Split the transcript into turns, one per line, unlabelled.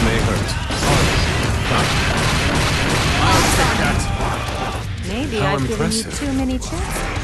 may hurt. I'll take that.
Maybe
How
I've given you
impressive.
too many chances.